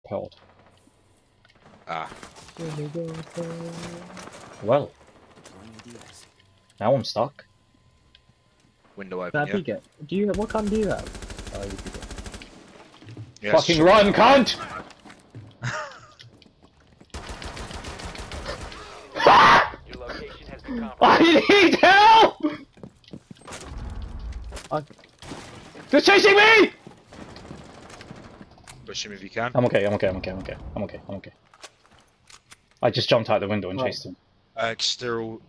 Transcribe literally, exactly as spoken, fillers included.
repelled. Ah. Well. Now I'm stuck. Window open, That yeah? Do you what gun do you have? Oh, you do. Yes, Fucking run, cunt! Your location has been compromised. I need help! I... They're chasing me! Push him if you can. I'm okay, I'm okay, I'm okay, I'm okay, I'm okay, I'm okay. I just jumped out the window and Right. chased him. Uh, still